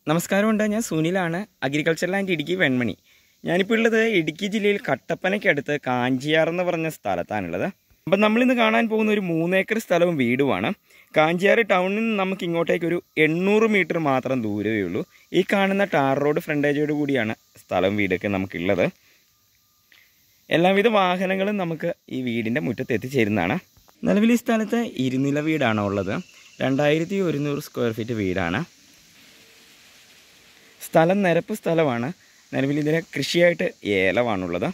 നമസ്കാരമുണ്ട്. ഞാൻ സുനിലാണ്, അഗ്രികൾച്ചർ ലാൻഡ് ഇടുക്കി വെൺമണി. ഞാനിപ്പോൾ ഉള്ളത് ഇടുക്കി ജില്ലയിൽ കട്ടപ്പനയ്ക്കടുത്ത് കാഞ്ചിയാർ എന്ന് പറഞ്ഞ സ്ഥലത്താണുള്ളത്. അപ്പം നമ്മളിന്ന് കാണാൻ പോകുന്ന ഒരു 3 ഏക്കർ സ്ഥലവും വീടുമാണ്. കാഞ്ചിയാർ ടൗണിൽ നിന്ന് നമുക്ക് ഇങ്ങോട്ടേക്കൊരു 800 മീറ്റർ മാത്രം ദൂരമേ ഉള്ളൂ. ഈ കാണുന്ന ടാർ റോഡ് ഫ്രണ്ടേജോട് കൂടിയാണ് സ്ഥലവും വീടൊക്കെ നമുക്കുള്ളത്. എല്ലാവിധ വാഹനങ്ങളും നമുക്ക് ഈ വീടിൻ്റെ മുറ്റത്ത് എത്തിച്ചേരുന്നതാണ്. നിലവിൽ ഈ സ്ഥലത്ത് 2 നില വീടാണ് ഉള്ളത്. 2100 സ്ക്വയർ ഫീറ്റ് വീടാണ്. സ്ഥലം നിരപ്പ് സ്ഥലമാണ്. നിലവിൽ ഇതിന് കൃഷിയായിട്ട് ഏലമാണുള്ളത്.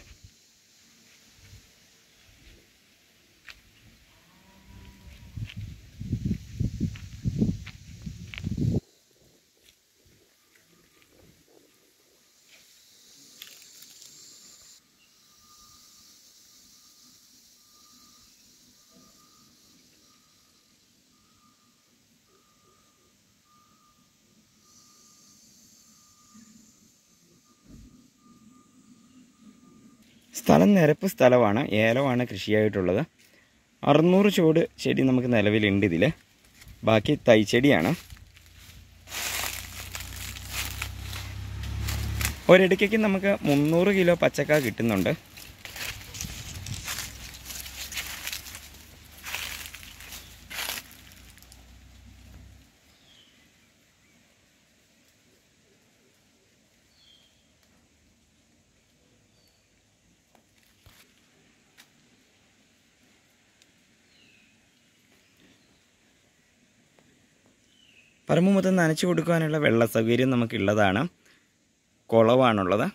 സ്ഥലം നിരപ്പ് സ്ഥലമാണ്, ഏലമാണ് കൃഷിയായിട്ടുള്ളത്. 600 ചുവട് ചെടി നമുക്ക് നിലവിലുണ്ട് ഇതിൽ. ബാക്കി തൈച്ചെടിയാണ്. ഒരിടയ്ക്ക് നമുക്ക് 300 കിലോ പച്ചക്ക കിട്ടുന്നുണ്ട്. പറമ്പ് മൊത്തം നനച്ചു കൊടുക്കാനുള്ള വെള്ള സൗകര്യം നമുക്കുള്ളതാണ്. കുളമാണുള്ളത്.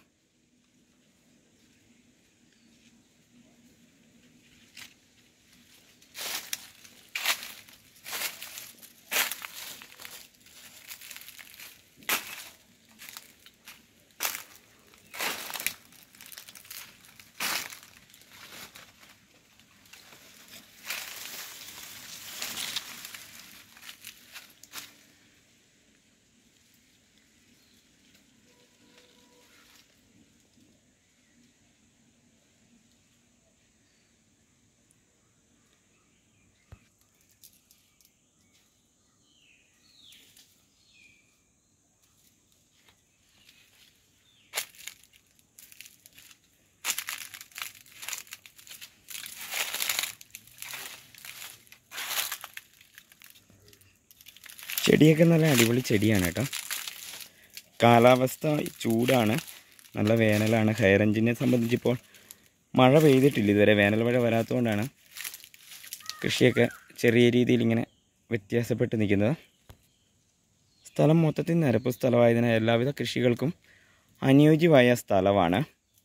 ചെടിയൊക്കെ നല്ല അടിപൊളി ചെടിയാണ് കേട്ടോ. കാലാവസ്ഥ ചൂടാണ്, നല്ല വേനലാണ്. ഹൈറേഞ്ചിനെ സംബന്ധിച്ചിപ്പോൾ മഴ പെയ്തിട്ടില്ല ഇതുവരെ. വേനൽ മഴ വരാത്തതുകൊണ്ടാണ് കൃഷിയൊക്കെ ചെറിയ രീതിയിൽ ഇങ്ങനെ വ്യത്യാസപ്പെട്ട് നിൽക്കുന്നത്. സ്ഥലം മൊത്തത്തിൽ നിരപ്പ് സ്ഥലമായതിനാൽ എല്ലാവിധ കൃഷികൾക്കും അനുയോജ്യമായ സ്ഥലമാണ്.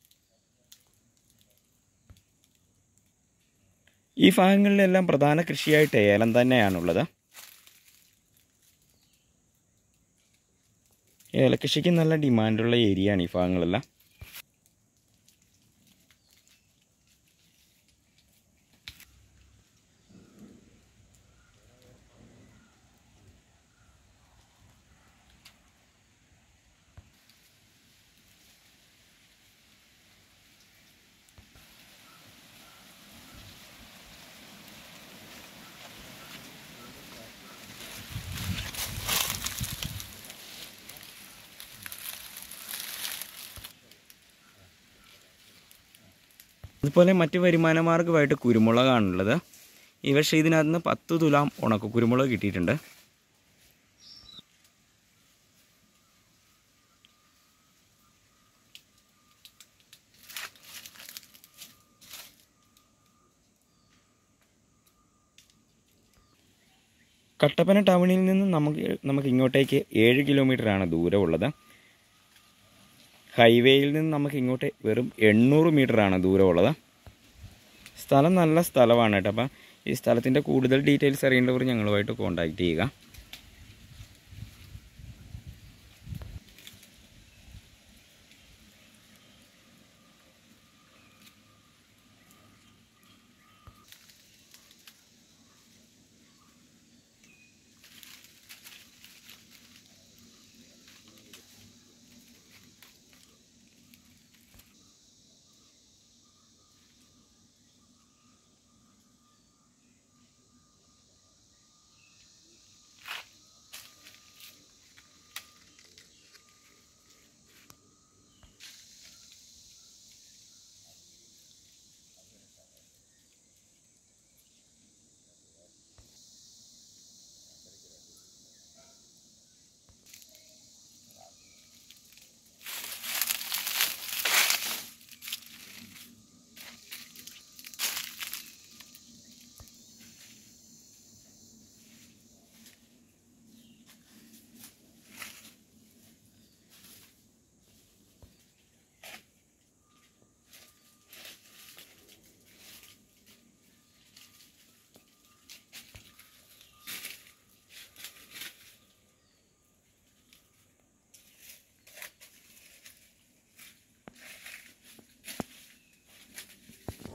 ഈ ഭാഗങ്ങളിലെല്ലാം പ്രധാന കൃഷിയായിട്ട് ഏലം തന്നെയാണുള്ളത്. ഏലകൃഷിക്ക് നല്ല ഡിമാൻഡുള്ള ഏരിയയാണ് ഈ ഭാഗങ്ങളെല്ലാം. അതുപോലെ മറ്റ് വരുമാന മാർഗമായിട്ട് കുരുമുളകാണുള്ളത്. ഈ വർഷം ഇതിനകത്ത് നിന്ന് 10 തുലാം ഉണക്ക കുരുമുളക് കിട്ടിയിട്ടുണ്ട്. കട്ടപ്പന ടൗണിൽ നിന്ന് നമുക്ക് ഇങ്ങോട്ടേക്ക് 7 കിലോമീറ്ററാണ് ദൂരമുള്ളത്. ഹൈവേയിൽ നിന്ന് നമുക്ക് ഇങ്ങോട്ട് വെറും 800 മീറ്ററാണ് ദൂരമുള്ളത്. സ്ഥലം നല്ല സ്ഥലമാണ് കേട്ടോ. അപ്പം ഈ സ്ഥലത്തിൻ്റെ കൂടുതൽ ഡീറ്റെയിൽസ് അറിയേണ്ടവർ ഞങ്ങളുമായിട്ട് കോൺടാക്റ്റ് ചെയ്യുക.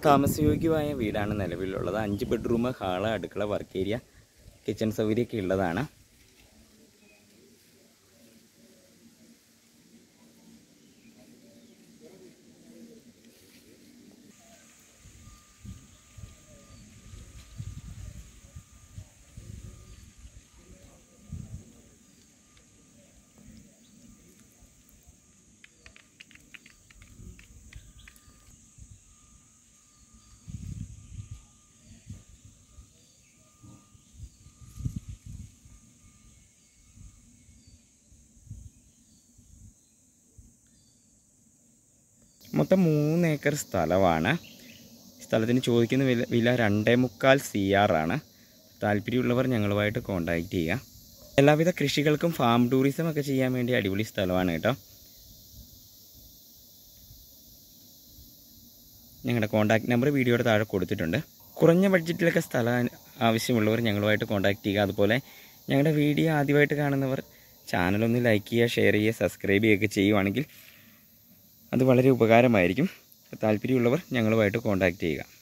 താമസയോഗ്യമായ വീടാണ് നിലവിലുള്ളത്. 5 ബെഡ്റൂം, ഹാള്, അടുക്കള, വർക്ക് ഏരിയ, കിച്ചൺ സൗകര്യമൊക്കെ ഉള്ളതാണ്. മൊത്തം 3 ഏക്കർ സ്ഥലമാണ്. സ്ഥലത്തിന് ചോദിക്കുന്ന വില 2.25 CR ആണ്. താല്പര്യമുള്ളവർ ഞങ്ങളുമായിട്ട് കോൺടാക്റ്റ് ചെയ്യുക. എല്ലാവിധ കൃഷികൾക്കും ഫാം ടൂറിസം ഒക്കെ ചെയ്യാൻ വേണ്ടി അടിപൊളി സ്ഥലമാണ് കേട്ടോ. ഞങ്ങളുടെ കോൺടാക്റ്റ് നമ്പർ വീഡിയോയുടെ താഴെ കൊടുത്തിട്ടുണ്ട്. കുറഞ്ഞ ബഡ്ജറ്റിലൊക്കെ സ്ഥലം ആവശ്യമുള്ളവർ ഞങ്ങളുമായിട്ട് കോൺടാക്റ്റ് ചെയ്യുക. അതുപോലെ ഞങ്ങളുടെ വീഡിയോ ആദ്യമായിട്ട് കാണുന്നവർ ചാനലൊന്ന് ലൈക്ക് ചെയ്യുക, ഷെയർ ചെയ്യുക, സബ്സ്ക്രൈബ് ചെയ്യുകയൊക്കെ ചെയ്യുവാണെങ്കിൽ അത് വളരെ ഉപകാരമായിരിക്കും. താല്പര്യമുള്ളവർ ഞങ്ങളുമായിട്ട് കോൺടാക്റ്റ് ചെയ്യുക.